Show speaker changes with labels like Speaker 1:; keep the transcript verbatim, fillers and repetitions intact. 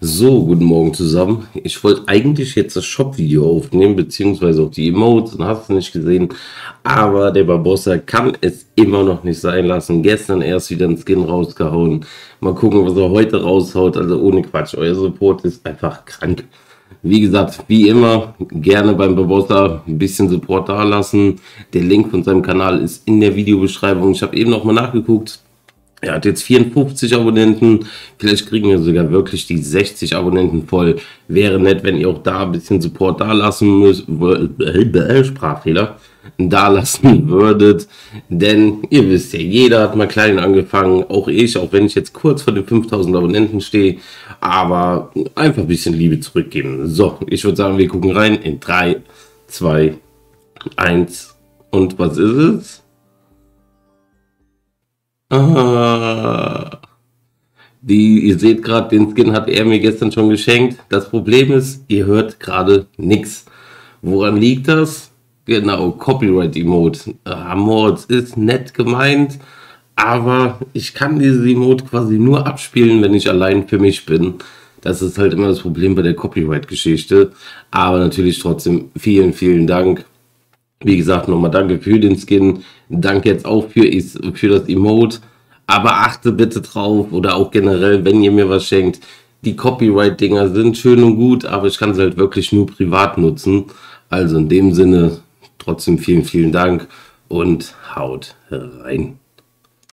Speaker 1: So, guten Morgen zusammen. Ich wollte eigentlich jetzt das Shop-Video aufnehmen, beziehungsweise auch die Emotes, und hast du nicht gesehen. Aber der Barbossa kann es immer noch nicht sein lassen. Gestern erst wieder einen Skin rausgehauen. Mal gucken, was er heute raushaut. Also ohne Quatsch, euer Support ist einfach krank. Wie gesagt, wie immer, gerne beim Barbossa ein bisschen Support da lassen. Der Link von seinem Kanal ist in der Videobeschreibung. Ich habe eben noch mal nachgeguckt. Er hat jetzt vierundfünfzig Abonnenten. Vielleicht kriegen wir sogar wirklich die sechzig Abonnenten voll. Wäre nett, wenn ihr auch da ein bisschen Support da lassen müsst. Äh, Sprachfehler. Da lassen würdet. Denn ihr wisst ja, jeder hat mal klein angefangen. Auch ich, auch wenn ich jetzt kurz vor den fünftausend Abonnenten stehe. Aber einfach ein bisschen Liebe zurückgeben. So, ich würde sagen, wir gucken rein in drei, zwei, eins. Und was ist es? Ah, die, ihr seht gerade, den Skin hat er mir gestern schon geschenkt. Das Problem ist, ihr hört gerade nichts. Woran liegt das? Genau, Copyright Emote. Ah, Mords ist nett gemeint, aber ich kann diese Emote quasi nur abspielen, wenn ich allein für mich bin. Das ist halt immer das Problem bei der Copyright-Geschichte. Aber natürlich trotzdem vielen, vielen Dank. Wie gesagt, nochmal danke für den Skin. Danke jetzt auch für, für das Emote. Aber achte bitte drauf, oder auch generell, wenn ihr mir was schenkt. Die Copyright-Dinger sind schön und gut, aber ich kann sie halt wirklich nur privat nutzen. Also in dem Sinne trotzdem vielen, vielen Dank und haut rein.